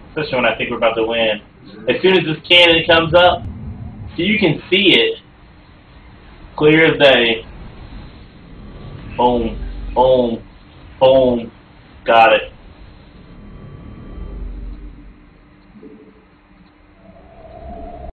especially when I think we're about to win. As soon as this cannon comes up, so you can see it, clear as day. Boom, boom, boom. Got it.